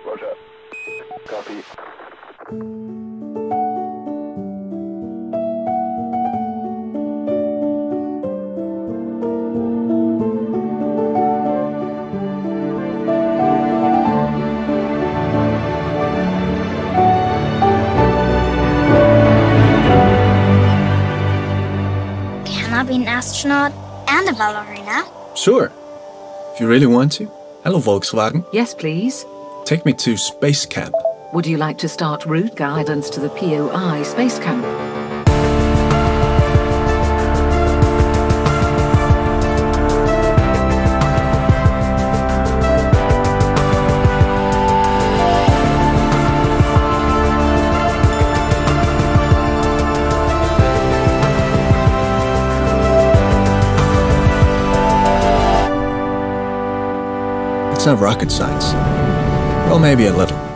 Roger. Copy. Can I be an astronaut and a ballerina? Sure, if you really want to. Hello, Volkswagen. Yes, please. Take me to Space Camp. Would you like to start route guidance to the POI Space Camp? It's not rocket science. Well, maybe a little.